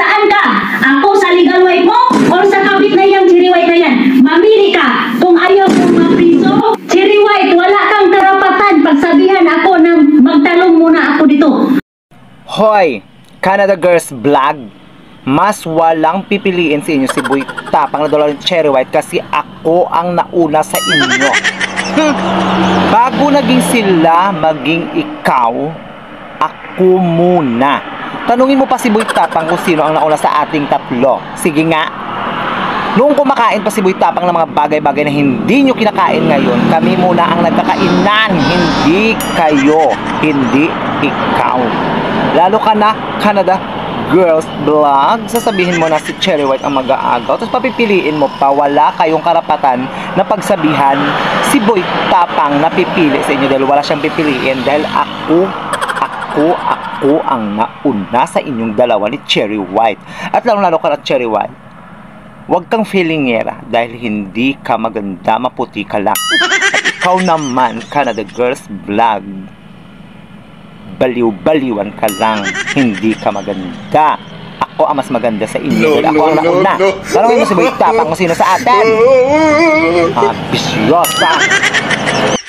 Saan ka? Ako sa legal wife mo o sa kabit na yang cherry white na yan? Mamili ka. Kung ayaw mong mapriso, cherry white, wala kang karapatan pagsabihan ako na magtalong muna ako dito. Hoy, Canada Girls Vlog, mas walang pipiliin sa inyo si Boy Tapang na dalawa ng cherry white kasi ako ang nauna sa inyo. Bago naging sila, maging ikaw, ako muna. Tanungin mo pa si Boy Tapang kung sino ang nauna sa ating tatlo. Sige nga. Noong kumakain pa si Boy Tapang ng mga bagay-bagay na hindi nyo kinakain ngayon, kami muna ang nagkakainan, hindi kayo, hindi ikaw. Lalo ka na, Canada Girls Vlog, sasabihin mo na si Cherry White ang mag-aagaw, tapos papipiliin mo pa, wala kayong karapatan na pagsabihan si Boy Tapang na pipili sa inyo dahil wala siyang pipiliin dahil ako ang nauna sa inyong dalawa ni Cherry White. At lalo ka na Cherry White, huwag kang feelingera dahil hindi ka maganda, maputi ka lang. At ikaw naman, Canada Girls Vlog, baliw-baliwan ka lang, hindi ka maganda. Ako ang mas maganda sa inyo dahil ako ang nauna. Tanongin mo si Boy Tapang kung sino sa atin. Bisyosa.